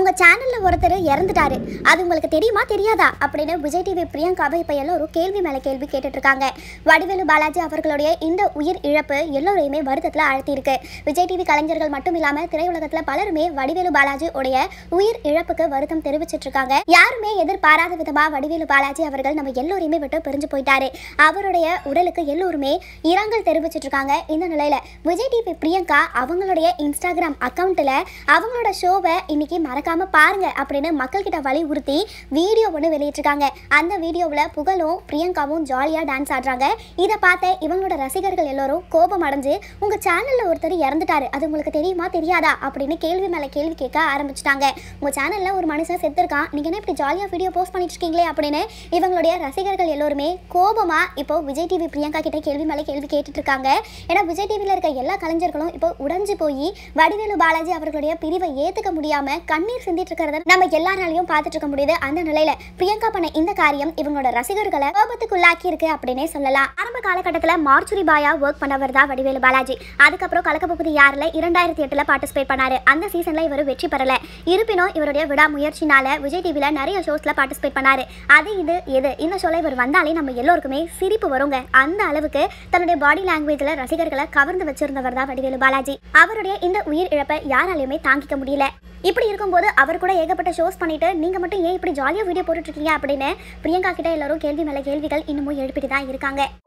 உங்க சேனல்ல ஒருத்தர் இறந்துட்டாரு, அது உங்களுக்கு தெரியுமா தெரியாதா அப்படின்னு விஜய் டிவி பிரியங்காவை இப்ப எல்லாரும் கேள்வி மேல கேள்வி கேட்டுட்டு இருக்காங்க. வடிவேலு பாலாஜி அவர்களுடைய இந்த உயிர் இழப்பு எல்லோரையுமே வருத்தத்துல ஆழ்த்தியிருக்கு. விஜய் டிவி கலைஞர்கள் மட்டும் இல்லாம திரையுலகத்துல பலருமே வடிவேலு பாலாஜி உடைய உயிர் இழப்புக்கு வருத்தம் தெரிவிச்சிட்டு இருக்காங்க. யாருமே எதிர்பாராத விதமா வடிவேலு பாலாஜி அவர்கள் நம்ம எல்லோரையுமே விட்டு பிரிஞ்சு போயிட்டாரு. அவருடைய உடலுக்கு எல்லோருமே இரங்கல் தெரிவிச்சிட்டு இருக்காங்க. இந்த நிலையில விஜய் டிவி பிரியங்கா அவங்களுடைய இன்ஸ்டாகிராம் அக்கவுண்ட்ல அவங்களோட ஷோவை இன்னைக்கு மறக்காம பாருங்க அப்படின்னு மக்கள் கிட்ட வலியுறுத்தி வீடியோ ஒன்று வெளியிட்டிருக்காங்க. அந்த வீடியோவில் புகழும் பிரியங்காவும் ஜாலியா டான்ஸ் ஆடுறாங்க. இதை பார்த்த இவங்களோட ரசிகர்கள் எல்லாரும் கோபம் அடைஞ்சு உங்க சேனல்ல ஒருத்தர் இறந்துட்டாரு, அது உங்களுக்கு தெரியுமா தெரியாதா அப்படின்னு கேள்வி மேல கேள்வி கேட்க ஆரம்பிச்சிட்டாங்க. உங்க சேனல்ல ஒரு மனுஷன் செத்துருக்கான், நீங்க என்ன இப்படி ஜாலியா வீடியோ போஸ்ட் பண்ணிட்டு இருக்கீங்களே அப்படின்னு இவங்களுடைய ரசிகர்கள் எல்லோருமே கோபமா இப்போ விஜய் டிவி பிரியங்கா கிட்ட கேள்வி மேல கேள்வி கேட்டுட்டு இருக்காங்க. ஏன்னா விஜய் டிவில இருக்க எல்லா கலைஞர்களும் இப்போ உடைஞ்சு போய் வடிவேலு பாலாஜி அவர்களுடைய பிரிவை ஏத்துக்க முடியாம கண்ணீர் சிந்திட்டு இருக்கிறத நம்ம எல்லாராலையும் பார்த்துட்டு இருக்க முடியுது. அந்த நிலையில பிரியங்கா பண்ண இந்த காரியம் இவங்களோட ரசிகர்களை கோபத்துக்குள்ளாக்கி இருக்கு அப்படின்னே சொல்லலாம். ஆரம்ப காலகட்டத்தில் மார்ச்சுரி பாயா ஒர்க் பண்ணவர் தான் வடிவேலு பாலாஜி. அதுக்கப்புறம் கலக்கப்பகுதி யாரில் 2008 பார்ட்டிசிபேட் பண்ணாரு. அந்த சீசன்ல இவர் வெற்றி பெறல. இருப்பினும் இவருடைய விடாமுயற்சினால விஜய் டிவில நிறைய ஷோஸ்ல பார்ட்டிசிபேட் பண்ணாரு. அது இது எது இந்த ஷோல இவர் வந்தாலே நம்ம எல்லோருக்குமே சிரிப்பு வருங்க. அந்த அளவுக்கு தன்னுடைய பாடி லாங்குவேஜ்ல ரசிகர்களை கவர்ந்து வச்சிருந்தவர் தான் வடிவேலு பாலாஜி. அவருடைய இந்த உயிர் இழப்பை யாராலையுமே தாங்கிக்க முடியல. இப்படி இருக்கும்போது அவர் கூட ஏகப்பட்ட ஷோஸ் பண்ணிட்டு நீங்க மட்டும் ஏன் இப்படி ஜாலியா வீடியோ போட்டுட்டு இருக்கீங்க அப்படின்னு பிரியங்கா கிட்ட எல்லாரும் கேள்வி மேல கேள்விகள் இன்னமும் எழுப்பிட்டு தான் இருக்காங்க.